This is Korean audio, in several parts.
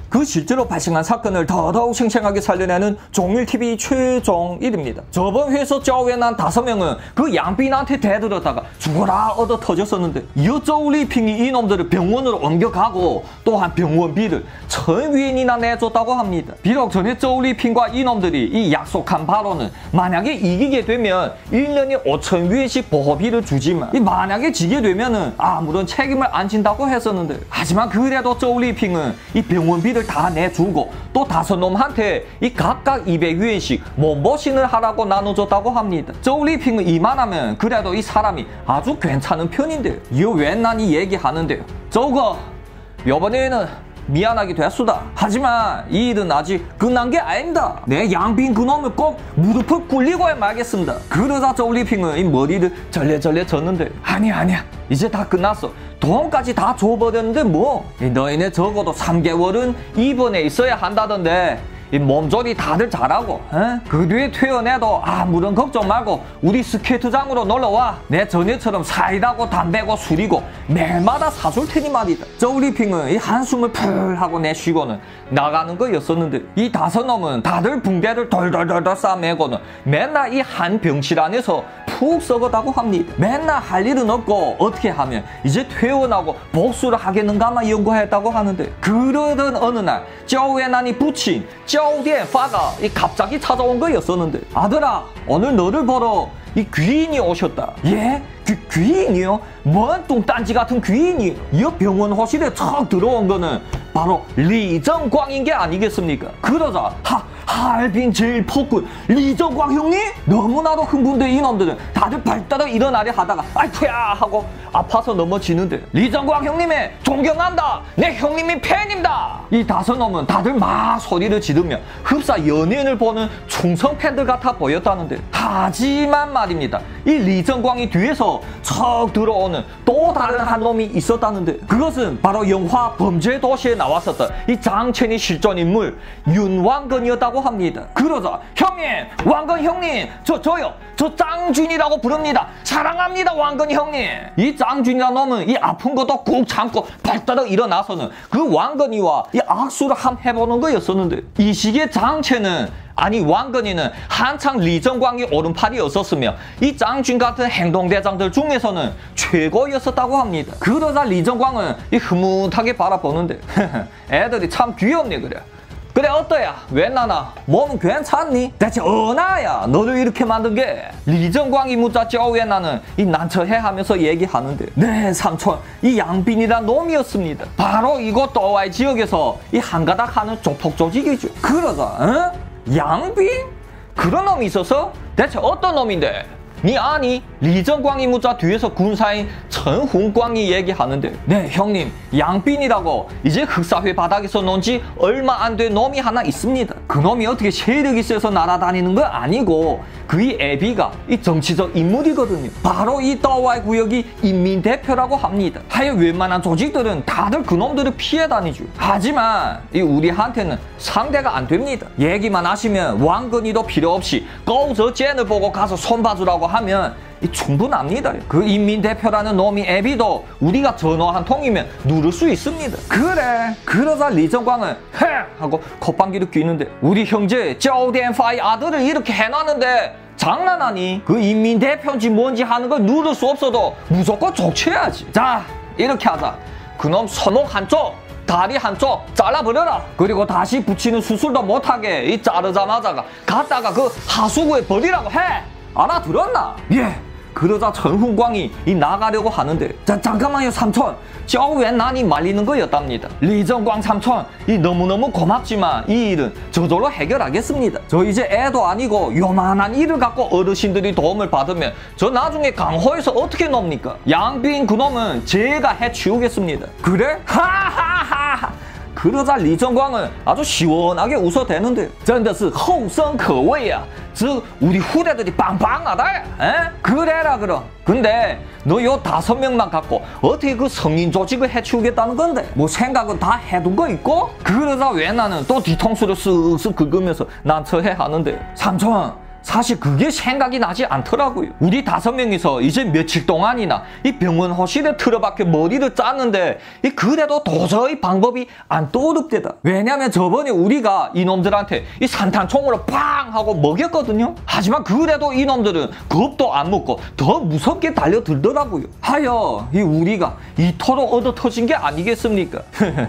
그 실제로 발생한 사건을 더더욱 생생하게 살려내는 종일TV 최종일입니다. 저번 회에서 짜오웬난 5명은 그 양빈한테 대들었다가 죽어라 얻어 터졌었는데 이어 쪼우리핑이 이놈들을 병원으로 옮겨가고 또한 병원비를 1000위엔이나 내줬다고 합니다. 비록 전에 쪼우리핑과 이놈들이 이 약속한 바로는 만약에 이기게 되면 1년에 5000위엔씩 보호비를 주지만 만약에 지게 되면은 아무런 책임을 안 진다고 했었는데 하지만 그래도 쪼우리핑은 이 병원비를 다 내주고 또 5놈한테 이 각각 200위엔씩 몸보신을 하라고 나눠줬다고 합니다. 쪼우리핑은 이만하면 그래도 이 사람이 아주 괜찮은 편인데요. 이어 웬난이 얘기하는데요. 저거 요번에는 미안하게 됐수다. 하지만 이 일은 아직 끝난 게 아닙니다. 내 양빈 그놈을 꼭 무릎을 꿇리고 말겠습니다. 그러자 쪼우리핑은 이 머리를 절레절레 졌는데 아니야 이제 다 끝났어. 돈까지 다 줘버렸는데 뭐 너희네 적어도 3개월은 입원해 있어야 한다던데 이 몸조리 다들 잘하고 그 뒤에 퇴원해도 아무런 걱정 말고 우리 스케이트장으로 놀러와. 내 전에처럼 사이다고 담배고 술이고 매일마다 사줄 테니 말이다. 쪼우리핑은 이 한숨을 풀 하고 내쉬고는 나가는 거였었는데 이 5놈은 다들 붕대를 덜덜덜 싸매고는 맨날 이 한 병실 안에서 푹 썩었다고 합니다. 맨날 할 일은 없고 어떻게 하면 이제 퇴원하고 복수를 하겠는가만 연구했다고 하는데 그러던 어느 날 쪼우웬난이 붙인 쪼우디엔파가 갑자기 찾아온 거였었는데 아들아 오늘 너를 보러 이 귀인이 오셨다. 예? 귀인이요? 뭔 뚱딴지 같은 귀인이 이 병원 호실에 척 들어온 거는 바로 리정광인 게 아니겠습니까? 그러자 하얼빈 제일 폭군 리정광 형님? 너무나도 흥분된 이놈들은 다들 발따닥 일어나려 하다가 아이쿠야 하고 아파서 넘어지는데 리정광 형님의 존경한다. 내 형님이 팬입니다. 이 5놈은 다들 막 소리를 지르며 흡사 연예인을 보는 충성 팬들 같아 보였다는데 하지만 말입니다. 이 리정광이 뒤에서 척 들어오는 또 다른 한 놈이 있었다는데 그것은 바로 영화 범죄도시에 나왔었던 이 장첸이 실존 인물 윤왕건이었다고 합니다. 그러자 형님 왕건 형님 저요 저 짱준이라고 부릅니다. 사랑합니다 왕건 형님. 이 짱준이라는 놈은 이 아픈 것도 꾹 참고 발따닥 일어나서는 그 왕건이와 이 악수를 한번 해보는 거였었는데 이 시기에 장첸은 아니 왕건이는 한창 리정광이 오른팔이었었으며 이 짱준 같은 행동대장들 중에서는 최고였었다고 합니다. 그러자 리정광은 이 흐뭇하게 바라보는데 애들이 참 귀엽네 그래. 그래 어떠야? 웬나나 몸은 괜찮니? 대체 어나야 너를 이렇게 만든 게? 리정광이 묻자 쪼우웬난은 이 난처해 하면서 얘기하는데 네 삼촌 이 양빈이란 놈이었습니다. 바로 이곳 또와이 지역에서 이 한가닥 하는 조폭조직이죠. 그러자 양빈? 그런 놈이 있어서? 대체 어떤 놈인데? 니 아니? 리정광이 묻자 뒤에서 군사인 천훈광이 얘기하는데 네 형님 양빈이라고 이제 흑사회 바닥에서 논 지 얼마 안 된 놈이 하나 있습니다. 그 놈이 어떻게 세력이 세서 날아다니는 거 아니고 그의 애비가 이 정치적 인물이거든요. 바로 이 떠와이 구역이 인민대표라고 합니다. 하여 웬만한 조직들은 다들 그 놈들을 피해 다니죠. 하지만 이 우리한테는 상대가 안 됩니다. 얘기만 하시면 왕건이도 필요 없이 꺼우저 젠을 보고 가서 손봐주라고 하면 충분합니다. 그 인민대표라는 놈이 애비도 우리가 전화 한 통이면 누를 수 있습니다. 그래. 그러자 리정광은 헤 하고 콧방귀를 뀌는데 우리 형제 쪼우디엔파의 아들을 이렇게 해놨는데 장난하니? 그 인민대표인지 뭔지 하는 걸 누를 수 없어도 무조건 족쳐야지. 자 이렇게 하자. 그놈 손목 한쪽 다리 한쪽 잘라버려라. 그리고 다시 붙이는 수술도 못하게 이 자르자마자가 갖다가 그 하수구에 버리라고 해. 알아들었나? 예. 그러자 천훈광이 이 나가려고 하는데 잠깐만요 삼촌 쪼우웬난이 말리는 거였답니다. 리정광 삼촌 이 너무너무 고맙지만 이 일은 저절로 해결하겠습니다. 저 이제 애도 아니고 요만한 일을 갖고 어르신들이 도움을 받으면 저 나중에 강호에서 어떻게 놉니까? 양빈 그놈은 제가 해치우겠습니다. 그래? 하하하. 그러자 리정광은 아주 시원하게 웃어대는데 真的是后生可畏啊 즉 우리 후대들이 빵빵하다. 에? 그래라 그럼. 근데 너 요 5명만 갖고 어떻게 그 성인 조직을 해치우겠다는 건데? 뭐 생각은 다 해둔 거 있고? 그러자 웬나는 또 뒤통수를 쓱쓱 긁으면서 난처해 하는데 삼촌 사실 그게 생각이 나지 않더라고요. 우리 5명이서 이제 며칠 동안이나 이 병원 허실에 틀어박혀 머리를 짰는데 그래도 도저히 방법이 안 떠오릅대다. 왜냐면 저번에 우리가 이놈들한테 이 산탄총으로 팡 하고 먹였거든요. 하지만 그래도 이놈들은 겁도 안 먹고 더 무섭게 달려들더라고요. 하여 우리가 이토록 얻어 터진 게 아니겠습니까?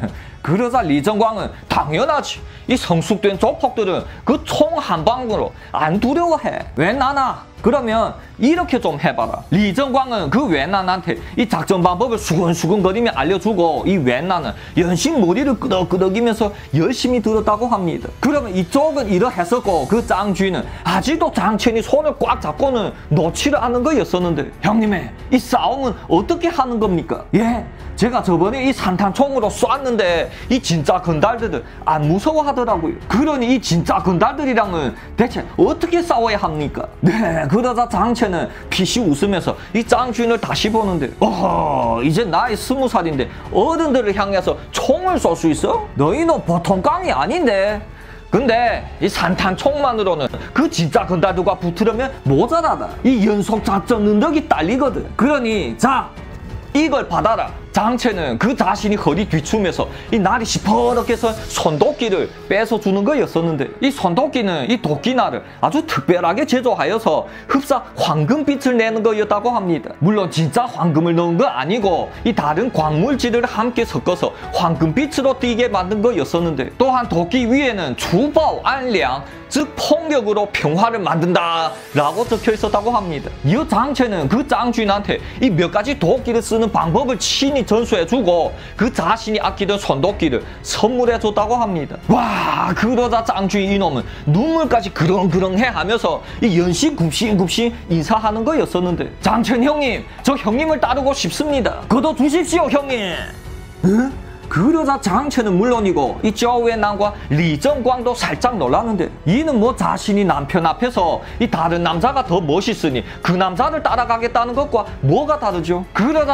그러자 리정광은 당연하지. 이 성숙된 조폭들은 그 총 한 방으로 안 두려워해. 왜 나나? 그러면 이렇게 좀 해봐라. 리정광은 그 웬난한테 이 작전 방법을 수근수근거리며 알려주고 이 웬난은 연신 머리를 끄덕끄덕이면서 열심히 들었다고 합니다. 그러면 이쪽은 이러했었고 그 짱쥐는 아직도 장첸이 손을 꽉 잡고는 놓지를 않는 거였었는데 형님의 이 싸움은 어떻게 하는 겁니까? 예? 제가 저번에 이 산탄총으로 쐈는데 이 진짜 건달들은 안 무서워하더라고요. 그러니 이 진짜 건달들이랑은 대체 어떻게 싸워야 합니까? 네, 그러자 장첸은 피시 웃으면서 이 짱쥐를 다시 보는데 어허, 이제 나이 20살인데 어른들을 향해서 총을 쏠 수 있어? 너희는 보통 깡이 아닌데. 근데 이 산탄총만으로는 그 진짜 건달들과 붙으려면 모자라다. 이 연속 작전 능력이 딸리거든. 그러니 자, 이걸 받아라. 장첸은 그 자신이 허리 뒤춤에서 이 날이 시퍼렇게 해서 손도끼를 뺏어주는 거였었는데 이 손도끼는 이 도끼날을 아주 특별하게 제조하여서 흡사 황금빛을 내는 거였다고 합니다. 물론 진짜 황금을 넣은 거 아니고 이 다른 광물질을 함께 섞어서 황금빛으로 띄게 만든 거였었는데 또한 도끼 위에는 주바오 안량 즉 폭력으로 평화를 만든다 라고 적혀 있었다고 합니다. 이 장첸은 그 짱쥐한테 이 몇 가지 도끼를 쓰는 방법을 친히 전수해주고 그 자신이 아끼던 손도끼를 선물해줬다고 합니다. 와, 그러자 짱쥐 이놈은 눈물까지 그렁그렁해 하면서 이 연신 굽신굽신 인사하는 거였었는데 장첸 형님, 저 형님을 따르고 싶습니다. 거둬주십시오 형님. 응? 그러자 장첸은 물론이고 이 저웨난과 리정광도 살짝 놀랐는데 이는 뭐 자신이 남편 앞에서 이 다른 남자가 더 멋있으니 그 남자를 따라가겠다는 것과 뭐가 다르죠? 그러자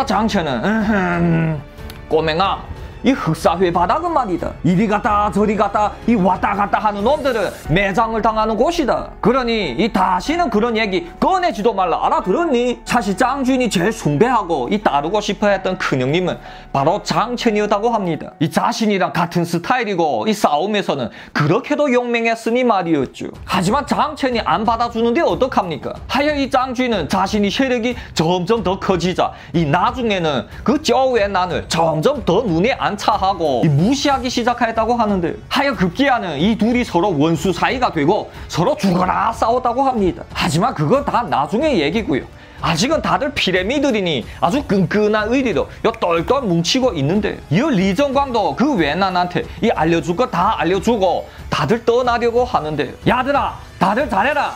장첸은 꼬맹아, 이 흑사회 바닥은 말이다. 이리 갔다 저리 갔다 이 왔다 갔다 하는 놈들은 매장을 당하는 곳이다. 그러니 이 다시는 그런 얘기 꺼내지도 말라. 알아들었니? 사실 짱준이 제일 숭배하고 이 따르고 싶어 했던 큰형님은 바로 장첸이었다고 합니다. 이 자신이랑 같은 스타일이고 이 싸움에서는 그렇게도 용맹했으니 말이었죠. 하지만 장첸이 안 받아주는데 어떡합니까? 하여 이 짱쥐는 자신이 세력이 점점 더 커지자 이 나중에는 그 저웨난을 점점 더 눈에 안 차하고 무시하기 시작했다고 하는데 하여 급기야는 이 둘이 서로 원수 사이가 되고 서로 죽어라 싸웠다고 합니다. 하지만 그건 다 나중의 얘기고요. 아직은 다들 피레미들이니 아주 끈끈한 의리로 똘똘 뭉치고 있는데 이 리정광도 그 웬난한테 이 알려줄 거 다 알려주고 다들 떠나려고 하는데 야들아 다들 잘해라.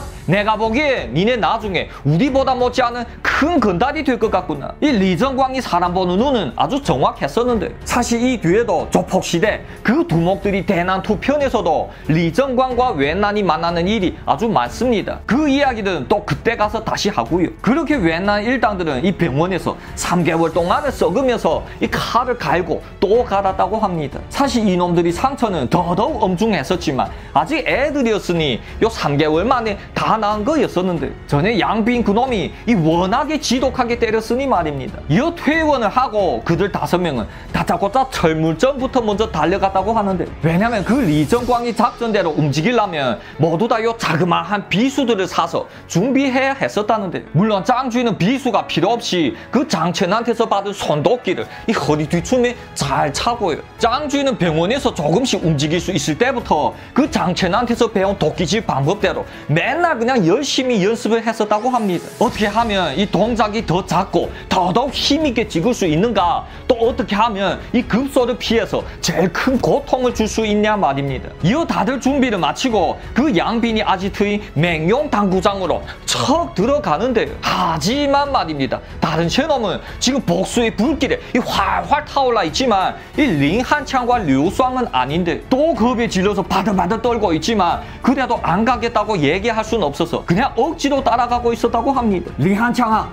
내가 보기에 니네 나중에 우리보다 못지않은 큰 건달이 될 것 같구나. 이 리정광이 사람 보는 눈은 아주 정확했었는데 사실 이 뒤에도 조폭시대 그 두목들이 대난 투편에서도 리정광과 웬난이 만나는 일이 아주 많습니다. 그 이야기들은 또 그때 가서 다시 하고요. 그렇게 웬난 일당들은 이 병원에서 3개월 동안을 썩으면서 이 칼을 갈고 또 갈았다고 합니다. 사실 이놈들이 상처는 더더욱 엄중했었지만 아직 애들이었으니 요 3개월 만에 다 나은 거였었는데 전에 양빈 그놈이 이 워낙에 지독하게 때렸으니 말입니다. 이 퇴원을 하고 그들 5명은 다짜고짜 철물점부터 먼저 달려갔다고 하는데 왜냐면 그 리정광이 작전대로 움직이려면 모두 다 요 자그마한 비수들을 사서 준비해야 했었다는데 물론 짱쥐는 비수가 필요 없이 그 장첸한테서 받은 손도끼를 이 허리 뒤춤에 잘 차고요. 짱쥐는 병원에서 조금씩 움직일 수 있을 때부터 그 장첸한테서 배운 도끼질 방법대로 맨날 그냥 열심히 연습을 했었다고 합니다. 어떻게 하면 이 동작이 더 작고 더더욱 힘있게 찍을 수 있는가, 또 어떻게 하면 이 급소를 피해서 제일 큰 고통을 줄 수 있냐 말입니다. 이어 다들 준비를 마치고 그 양빈이 아지트인 맹용 당구장으로 척 들어가는데 하지만 말입니다. 다른 쟤놈은 지금 복수의 불길에 이 활활 타올라 있지만 이 링한창과 류수왕은 아닌데 또 겁에 질려서 바들바들 떨고 있지만 그래도 안 가겠다고 얘기할 수는 없어서 그냥 억지로 따라가고 있었다고 합니다. 링한창아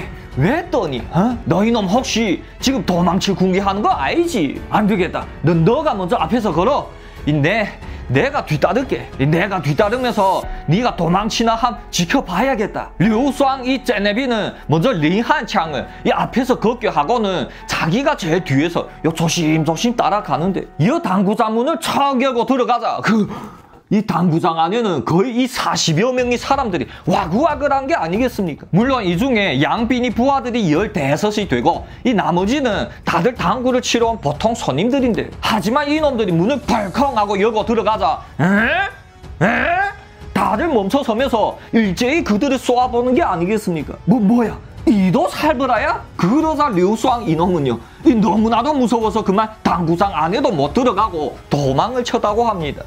왜 떠니? 너희놈 혹시 지금 도망칠 궁리하는 거 아니지? 안 되겠다. 너가 먼저 앞에서 걸어. 내가 뒤따를게. 내가 뒤따르면서 네가 도망치나 함 지켜봐야겠다. 류수왕 이 제네비는 먼저 링한창을 이 앞에서 걷게하고는 자기가 제일 뒤에서 요 조심조심 따라가는데 이 당구장 문을 척 열고 들어가자. 이 당구장 안에는 거의 이 40여 명의 사람들이 와글와글한 게 아니겠습니까? 물론 이 중에 양빈이 부하들이 15이 되고 이 나머지는 다들 당구를 치러 온 보통 손님들인데 하지만 이놈들이 문을 벌컹 하고 열고 들어가자 에? 다들 멈춰서면서 일제히 그들을 쏘아보는 게 아니겠습니까? 뭐야? 이도 살벌하야? 그러자 류수왕 이놈은요 너무나도 무서워서 그만 당구장 안에도 못 들어가고 도망을 쳤다고 합니다.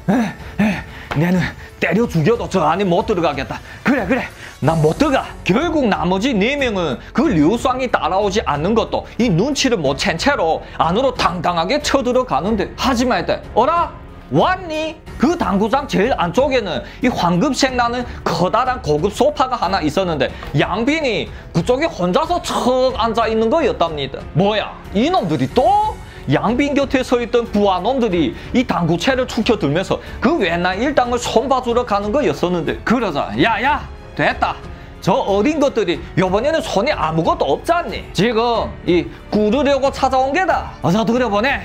내는 때려 죽여도 저 안에 못 들어가겠다. 그래 난 못 들어가. 결국 나머지 4명은 그 류수왕이 따라오지 않는 것도 이 눈치를 못 챈 채로 안으로 당당하게 쳐들어가는데 하지만 이때 어라? 왔니? 그 당구장 제일 안쪽에는 이 황금색 나는 커다란 고급 소파가 하나 있었는데 양빈이 그쪽에 혼자서 척 앉아있는 거였답니다. 뭐야? 이놈들이 또? 양빈 곁에 서 있던 부하놈들이 이 당구채를 축혀들면서 그 외난 일당을 손봐주러 가는 거였었는데 그러자 야야 됐다. 저 어린 것들이 요번에는 손에 아무것도 없잖니? 지금 이 꾸르려고 찾아온 게다. 어서 들여보내.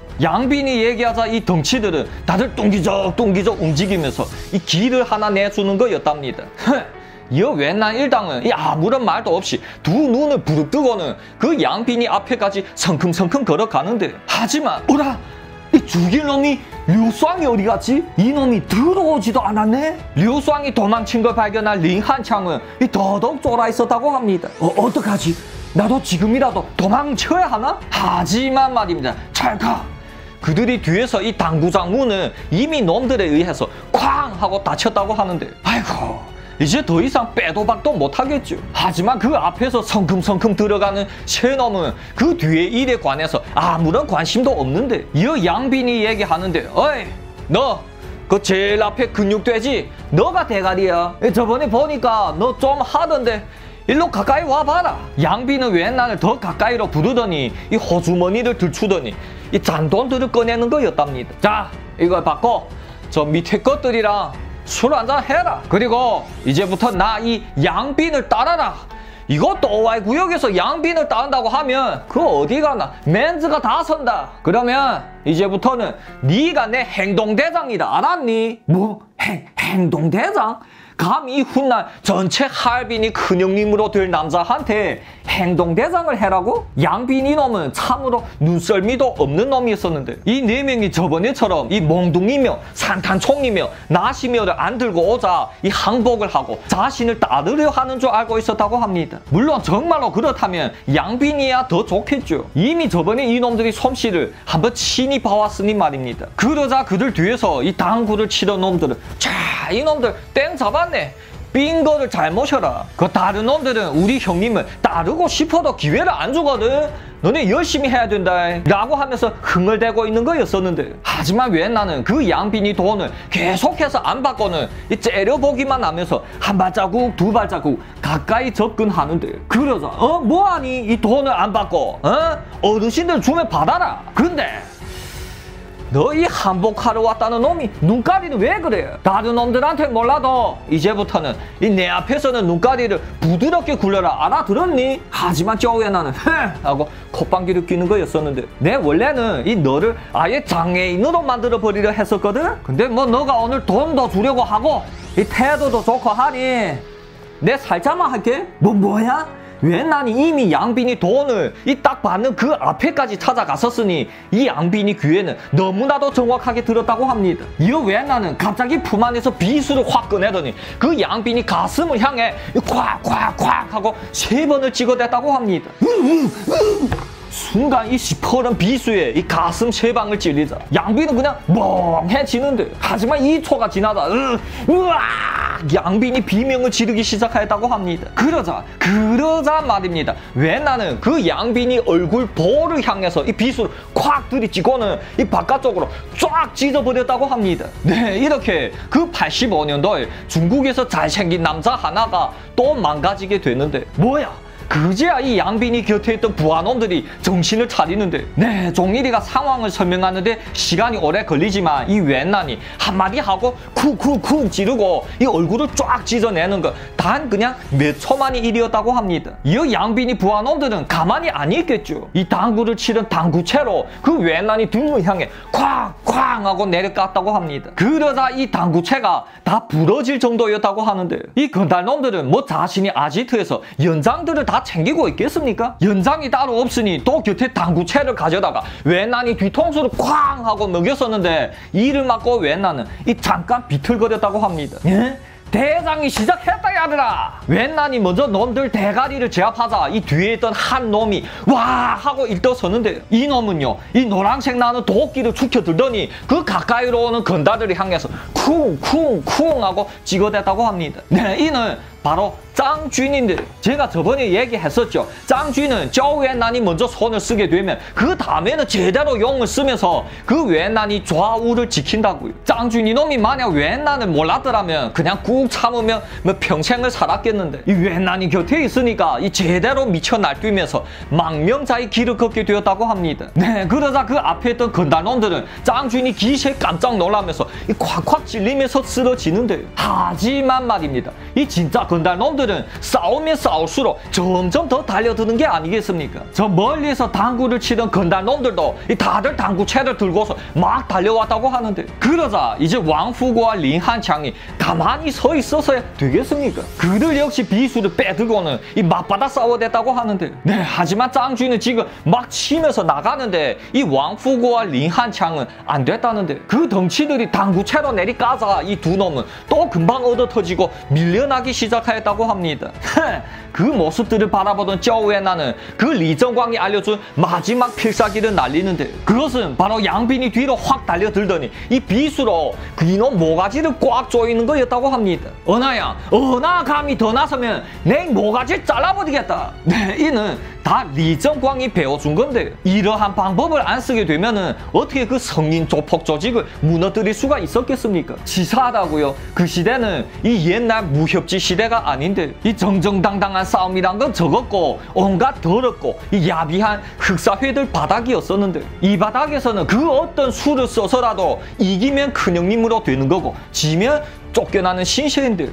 양빈이 얘기하자 이 덩치들은 다들 뚱기적 움직이면서 이 길을 하나 내주는 거였답니다. 이 외난 일당은 이 아무런 말도 없이 두 눈을 부릅뜨고는 그 양빈이 앞에까지 성큼성큼 걸어가는데 하지만 어라? 이 죽일 놈이 류수왕이 어디 갔지? 이놈이 들어오지도 않았네? 류수왕이 도망친 걸 발견한 링한창은 이 더더욱 쫄아 있었다고 합니다. 어떡하지? 나도 지금이라도 도망쳐야 하나? 하지만 말입니다. 찰칵! 그들이 뒤에서 이 당구장 문은 이미 놈들에 의해서 쾅! 하고 닫혔다고 하는데 아이고 이제 더 이상 빼도 박도 못하겠죠. 하지만 그 앞에서 성큼성큼 들어가는 새놈은 그 뒤에 일에 관해서 아무런 관심도 없는데 이 양빈이 얘기하는데 어이 너 그 제일 앞에 근육돼지 너가 대가리야. 저번에 보니까 너 좀 하던데 일로 가까이 와봐라. 양빈은 웬난을 더 가까이로 부르더니 이 호주머니를 들추더니 이 잔돈들을 꺼내는 거였답니다. 자 이걸 받고 저 밑에 것들이랑 술 한잔 해라. 그리고 이제부터 나 이 양빈을 따라라. 이것도 오와이 구역에서 양빈을 따른다고 하면 그 어디 가나 맨즈가 다 선다. 그러면 이제부터는 네가 내 행동대장이다. 알았니? 뭐? 행동대장? 감히 훗날 전체 하얼빈이 큰형님으로 될 남자한테 행동대장을 해라고? 양빈 이놈은 참으로 눈썰미도 없는 놈이었었는데 이 4명이 저번에처럼 이 몽둥이며 산탄총이며 나시며를 안 들고 오자 이 항복을 하고 자신을 따르려 하는 줄 알고 있었다고 합니다. 물론 정말로 그렇다면 양빈이야 더 좋겠죠. 이미 저번에 이놈들이 솜씨를 한번 친히 봐왔으니 말입니다. 그러자 그들 뒤에서 이 당구를 치던 놈들은 자 이놈들 땡 잡았네. 삔 거를 잘 모셔라. 그 다른 놈들은 우리 형님을 따르고 싶어도 기회를 안 주거든. 너네 열심히 해야 된다 라고 하면서 흥얼대고 있는 거였었는데 하지만 왜 나는 그 양빈이 돈을 계속해서 안 받고는 째려보기만 하면서 한 발자국 두 발자국 가까이 접근하는데 그러자 뭐하니 이 돈을 안 받고 어르신들 주면 받아라. 근데 너희 항복하러 왔다는 놈이 눈가리는 왜 그래? 다른 놈들한테 몰라도 이제부터는 이 내 앞에서는 눈가리를 부드럽게 굴려라. 알아들었니? 하지만 저왜 나는 하고 콧방귀를 뀌는 거였었는데 내 원래는 이 너를 아예 장애인으로 만들어 버리려 했었거든? 근데 뭐 너가 오늘 돈도 주려고 하고 이 태도도 좋고 하니 내 살짝만 할게. 뭐야? 왜 나는 이미 양빈이 돈을 이 딱 받는 그 앞에까지 찾아갔었으니 이 양빈이 귀에는 너무나도 정확하게 들었다고 합니다. 이어 왜 나는 갑자기 품 안에서 비수를 확 꺼내더니 그 양빈이 가슴을 향해 콱콱콱 하고 3번을 찍어댔다고 합니다. 순간 이 시퍼런 비수에 이 가슴 3방을 찔리자 양빈은 그냥 멍해지는데 하지만 2초가 지나다 양빈이 비명을 지르기 시작했다고 합니다. 그러자 말입니다. 왜 나는 그 양빈이 얼굴 볼을 향해서 이 비수를 콱 들이치고는 이 바깥쪽으로 쫙 찢어버렸다고 합니다. 네, 이렇게 그 85년도에 중국에서 잘생긴 남자 하나가 또 망가지게 되는데 뭐야? 그제야 이 양빈이 곁에 있던 부하놈들이 정신을 차리는데, 네, 종일이가 상황을 설명하는데 시간이 오래 걸리지만 이 웬난이 한마디 하고 쿡쿡쿡 지르고 이 얼굴을 쫙 찢어내는 거 단 그냥 몇 초만의 일이었다고 합니다. 이 양빈이 부하놈들은 가만히 안 있겠죠. 이 당구를 치른 당구채로 그 웬난이 등을 향해 쾅쾅 하고 내려갔다고 합니다. 그러다 이 당구채가 다 부러질 정도였다고 하는데, 이 건달놈들은 뭐 자신이 아지트에서 연장들을 다 챙기고 있겠습니까? 연장이 따로 없으니 또 곁에 당구채를 가져다가 웬난이 뒤통수를 쾅 하고 먹였었는데, 이를 맞고 웬난은 이 잠깐 비틀거렸다고 합니다. 예? 대장이 시작했다 야들아. 웬난이 먼저 놈들 대가리를 제압하자 이 뒤에 있던 한 놈이 와 하고 일떠서는데, 이 놈은요 이 노란색 나는 도끼를 축혀들더니 그 가까이로 오는 건달들을 향해서 쿵쿵쿵 하고 찍어댔다고 합니다. 네, 이는 바로 짱쥐인데, 제가 저번에 얘기했었죠. 짱쥐는 저 웬난이 먼저 손을 쓰게 되면 그 다음에는 제대로 용을 쓰면서 그 웬난이 좌우를 지킨다고요. 짱쥐니 놈이 만약 웬난을 몰랐더라면 그냥 꾹 참으면 뭐 평생을 살았겠는데, 이 웬난이 곁에 있으니까 이 제대로 미쳐 날뛰면서 망명자의 길을 걷게 되었다고 합니다. 네, 그러자 그 앞에 있던 건달놈들은 짱쥐니 기세에 깜짝 놀라면서 이 콱콱 찔리면서 쓰러지는데, 하지만 말입니다, 이 진짜 건달놈들은 싸우면 싸울수록 점점 더 달려드는 게 아니겠습니까? 저 멀리서 당구를 치던 건달놈들도 다들 당구채를 들고서 막 달려왔다고 하는데, 그러자 이제 왕후고와 린한창이 가만히 서 있어서야 되겠습니까? 그들 역시 비수를 빼들고는 이 맞받아 싸워댔다고 하는데, 네, 하지만 짱쥐는 지금 막 치면서 나가는데 이 왕후고와 린한창은 안 됐다는데, 그 덩치들이 당구채로 내리까자 이 두 놈은 또 금방 얻어터지고 밀려나기 시작하였다고 합니다. 그 모습들을 바라보던 쩌우에나는 그 리정광이 알려준 마지막 필살기를 날리는데, 그것은 바로 양빈이 뒤로 확 달려들더니 이 비수로 그 이놈 모가지를 꽉 조이는 거였다고 합니다. 어나야, 어나 감히 더 나서면 내 모가지 잘라버리겠다. 네, 이는 다 리정광이 배워준 건데, 이러한 방법을 안 쓰게 되면은 어떻게 그 성인 조폭 조직을 무너뜨릴 수가 있었겠습니까? 치사하다고요. 그 시대는 이 옛날 무협지 시대가 아닌데, 이 정정당당한 싸움이란 건 적었고 온갖 더럽고 이 야비한 흑사회들 바닥이었었는데, 이 바닥에서는 그 어떤 수를 써서라도 이기면 큰형님으로 되는 거고 지면 쫓겨나는 신세인들.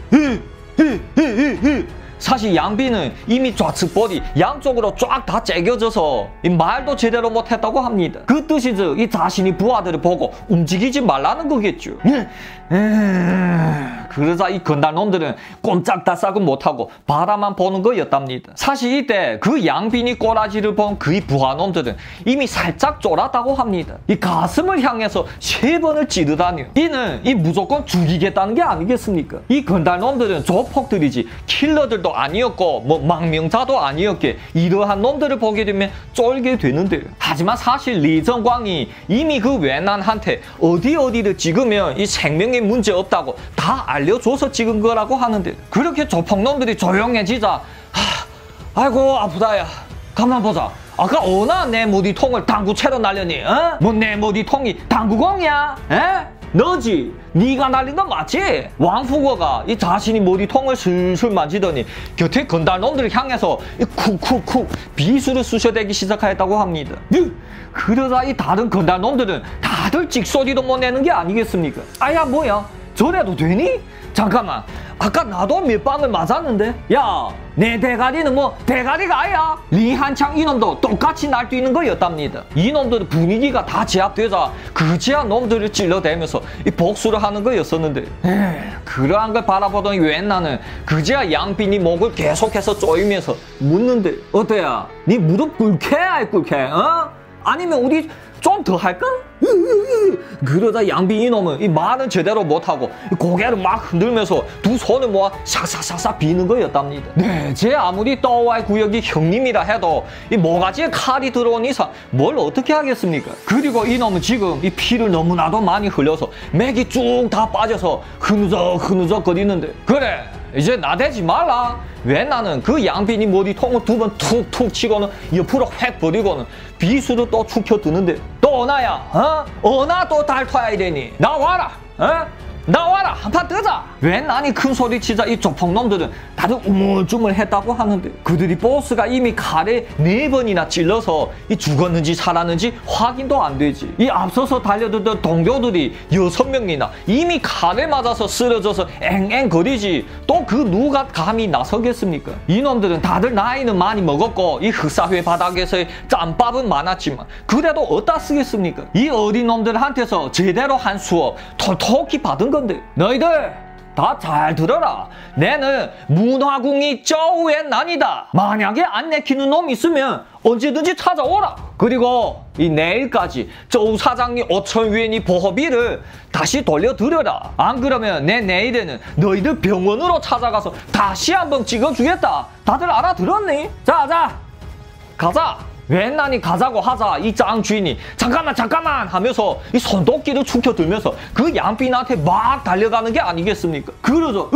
사실 양빈은 이미 좌측볼이 양쪽으로 쫙 다 째겨져서 이 말도 제대로 못했다고 합니다. 그 뜻이 즉 이 자신이 부하들을 보고 움직이지 말라는 거겠죠. 그러자 이 건달놈들은 꼼짝달싹은 못하고 바라만 보는 거였답니다. 사실 이때 그 양빈이 꼬라지를 본 그의 부하놈들은 이미 살짝 쫄았다고 합니다. 이 가슴을 향해서 3번을 찌르다니요. 이는 이 무조건 죽이겠다는 게 아니겠습니까? 이 건달놈들은 조폭들이지 킬러들도 아니었고 뭐 망명자도 아니었기에 이러한 놈들을 보게 되면 쫄게 되는데요. 하지만 사실 리정광이 이미 그 웬난한테 어디를 찍으면 이 생명에 문제 없다고 다 알려줘서 찍은 거라고 하는데, 그렇게 조폭놈들이 조용해지자 아이고 아프다야, 가만 보자. 아까 어나 내 무디통을 당구채로 날렸니? 어? 뭐 내 무디통이 당구공이야? 에? 너지? 네가 날린 건 맞지? 왕후거가 이 자신이 머리통을 슬슬 만지더니 곁에 건달놈들을 향해서 이 쿡쿡쿡 비수를 쑤셔대기 시작하였다고 합니다. 그러자 이 다른 건달놈들은 다들 찍소리도 못 내는 게 아니겠습니까? 아야 뭐야? 저래도 되니? 잠깐만, 아까 나도 몇 방을 맞았는데? 야, 내 대가리는 뭐 대가리가 아야? 리한창 이놈도 똑같이 날뛰는 거였답니다. 이놈들은 분위기가 다 제압되자 그지야 놈들을 찔러대면서 이 복수를 하는 거였었는데, 그러한 걸 바라보던 웬나는 그지야 양빈이 목을 계속해서 쪼이면서 묻는데, 어때야? 네 무릎 꿇게 알 꿇게? 어? 아니면 우리 좀 더 할까? 그러다 양빈 이놈은 이 말은 제대로 못하고 고개를 막 흔들면서 두 손을 모아 싹싹싹싹 비는 거였답니다. 네, 제 아무리 떠와의 구역이 형님이라 해도 이 모가지에 칼이 들어온 이상 뭘 어떻게 하겠습니까? 그리고 이놈은 지금 이 피를 너무나도 많이 흘려서 맥이 쭉 다 빠져서 흐느적 거리는데, 그래 이제 나대지 말라. 왜 나는 그 양빈이 머리통을 2번 툭툭 치고는 옆으로 획 버리고는 비수를 또 축혀 드는데, 또 어나야? 어? 어나 또 달토야 이래니? 나와라! 어? 나와라 한판 뜨자. 왜 난이 큰 소리 치자 이 조폭놈들은 다들 우물쭈물했다고 하는데 그들이 보스가 이미 칼에 4번이나 찔러서 이 죽었는지 살았는지 확인도 안 되지. 이 앞서서 달려들던 동료들이 6명이나 이미 칼에 맞아서 쓰러져서 앵앵거리지. 또 그 누가 감히 나서겠습니까? 이놈들은 다들 나이는 많이 먹었고 이 흑사회 바닥에서의 짬밥은 많았지만 그래도 어디다 쓰겠습니까? 이 어린 놈들한테서 제대로 한 수업 톡톡히 받은 건데 너희들 다 잘 들어라. 내는 문화궁이 쪼우엔 난이다. 만약에 안 내키는 놈 있으면 언제든지 찾아오라. 그리고 이 내일까지 쪼우 사장님 5,000위엔이 보호비를 다시 돌려드려라. 안 그러면 내 내일에는 너희들 병원으로 찾아가서 다시 한번 찍어주겠다. 다들 알아들었니? 자 가자. 웬난이 가자고 하자 이 짱 주인이 잠깐만 하면서 이 손도끼를 축혀들면서 그 양빈한테 막 달려가는 게 아니겠습니까? 그러죠.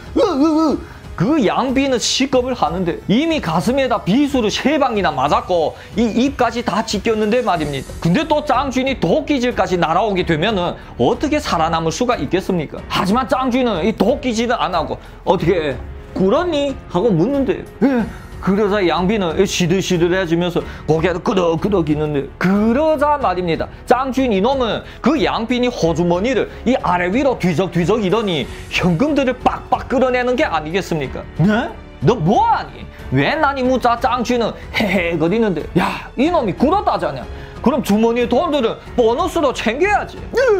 그 양빈은 시겁을 하는데 이미 가슴에다 비수를 3방이나 맞았고 이 입까지 다 찢겼는데 말입니다. 근데 또 짱 주인이 도끼질까지 날아오게 되면은 어떻게 살아남을 수가 있겠습니까? 하지만 짱 주인은 이 도끼질은 안 하고 어떻게 굴었니? 하고 묻는데 그러자 양비는 시들시들해지면서 고개를 끄덕끄덕 있는데 그러자 말입니다. 짱주인 이놈은 그 양빈이 호주머니를 이 아래 위로 뒤적뒤적 이러니 현금들을 빡빡 끌어내는 게 아니겠습니까? 네? 너 뭐하니? 왜 난이 묻자 짱주인은 헤헤거리는데 야 이놈이 굴었다자냐? 그럼 주머니의 돈들은 보너스로 챙겨야지.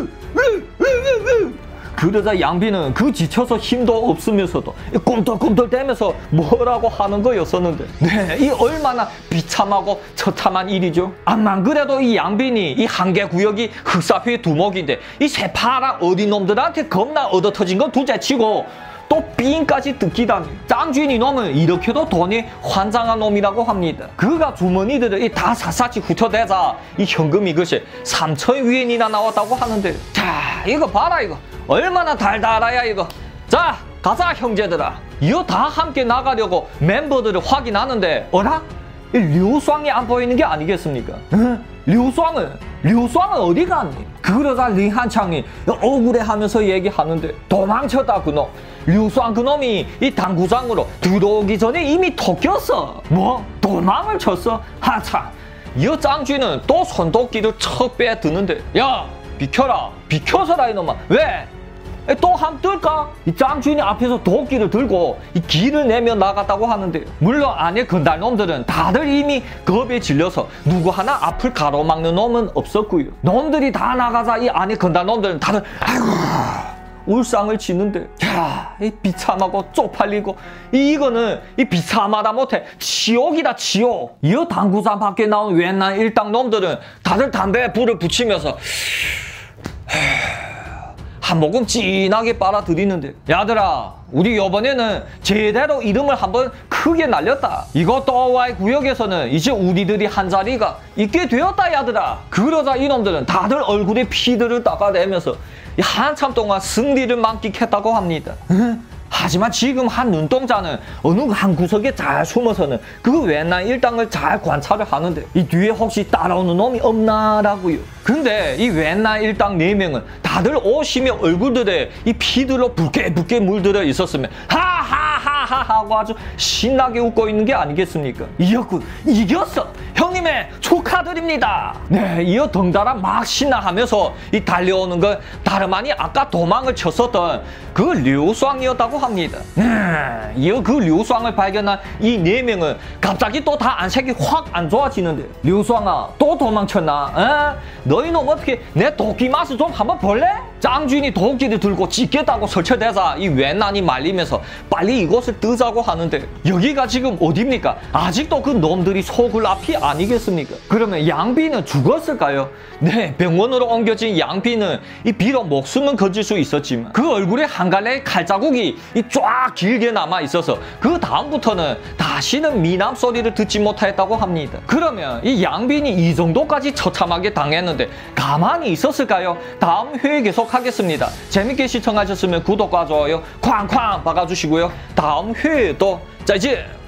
그러자 양비는 그 지쳐서 힘도 없으면서도 꿈틀꿈틀대면서 뭐라고 하는 거였었는데 이 얼마나 비참하고 처참한 일이죠. 암만 그래도 이 양빈이 이 한계 구역이 흑사회 두목인데 이 새파란 어린 놈들한테 겁나 얻어터진 건 둘째치고 또 삥까지 뜯기다니. 짱주인 이놈은 이렇게도 돈이 환장한 놈이라고 합니다. 그가 주머니들을 다 샅샅이 훑어대자 이 현금 이것이 3,000위엔이나 나왔다고 하는데 자 이거 봐라 이거 얼마나 달달해야 이거. 자 가자 형제들아. 이거 다 함께 나가려고 멤버들을 확인하는데 어라? 류쌍이 안 보이는 게 아니겠습니까? 류쌍은 어디 갔니? 그러자 링한창이 억울해하면서 얘기하는데 도망쳤다 그놈. 류쌍 그놈이 이 당구장으로 들어오기 전에 이미 토꼈어. 뭐? 도망을 쳤어? 하참. 이 짱쥐는 또 손도끼를 척 빼드는데 야 비켜서라 이놈아. 왜? 또 함 뜰까? 이 짱주인이 앞에서 도끼를 들고 이 길을 내며 나갔다고 하는데 물론 안에 건달놈들은 다들 이미 겁에 질려서 누구 하나 앞을 가로막는 놈은 없었고요. 놈들이 다 나가자 이 안에 건달놈들은 다들 아이고 울상을 치는데 야, 이 비참하고 쪽팔리고 이거는 이 비참하다 못해 지옥이다 지옥. 이어 당구장 밖에 나온 웬날 일당 놈들은 다들 담배에 불을 붙이면서 한 모금 진하게 빨아들이는데 야들아 우리 이번에는 제대로 이름을 한번 크게 날렸다. 이거 또와의 구역에서는 이제 우리들이 한 자리가 있게 되었다 야들아. 그러자 이놈들은 다들 얼굴에 피들을 닦아내면서 한참 동안 승리를 만끽했다고 합니다. 하지만 지금 한 눈동자는 어느 한 구석에 잘 숨어서는 그 웬날 일당을 잘 관찰을 하는데 이 뒤에 혹시 따라오는 놈이 없나라고요. 근데 이 웬날 일당 4명은 다들 옷이며 얼굴들에 이 피들로 붉게 물들어 있었으면 하하하하 하고 아주 신나게 웃고 있는 게 아니겠습니까? 이었군 이겼어 형님의 축하드립니다. 네 이어 덩달아 막 신나하면서 이 달려오는 건 다름 아니 아까 도망을 쳤었던 그 류쌍이었다고 합니다. 이어 그 류쌍을 발견한 이 4명은 갑자기 또 다 안색이 확 안 좋아지는데 류쌍아 또 도망쳤나? 너희 놈 어떻게 내 도끼 맛을 좀 한번 볼래? 짱주인이 도끼를 들고 찢겠다고 설쳐대자 이 웬난이 말리면서 빨리 이곳을 뜨자고 하는데 여기가 지금 어딥니까? 아직도 그 놈들이 속을 앞이 아니겠습니까? 그러면 양비는 죽었을까요? 네 병원으로 옮겨진 양비는 이 비록 목숨은 건질 수 있었지만 그 얼굴에 한 갈래의 칼자국이 이 쫙 길게 남아 있어서 그 다음부터는 다시는 미남 소리를 듣지 못했다고 합니다. 그러면 이 양빈이 이 정도까지 처참하게 당했는데 가만히 있었을까요? 다음 회에 계속하겠습니다. 재밌게 시청하셨으면 구독과 좋아요 쾅쾅 박아주시고요. 다음 회에도 짜이지